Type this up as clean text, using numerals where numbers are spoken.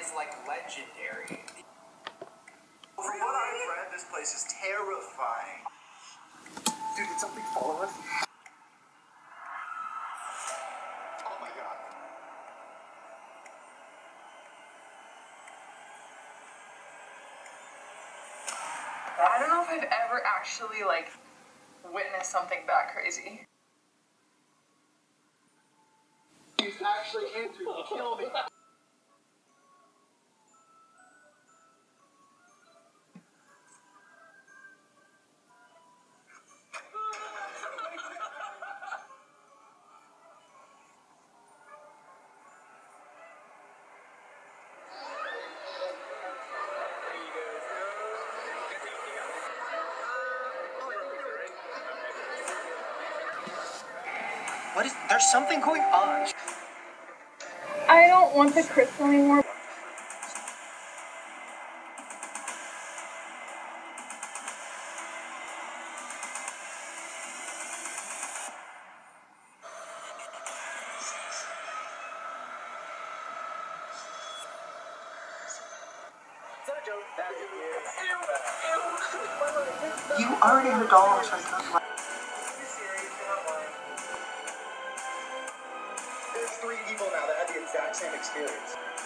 is like legendary. From what I've read, this place is terrifying. Dude, did something follow us? Oh my god. I don't know if I've ever actually, like, witnessed something that crazy. He's actually into me. Kill me. There's something going on. I don't want the crystal anymore. You already had a doll, so it's not like... There's 3 people now that had the exact same experience.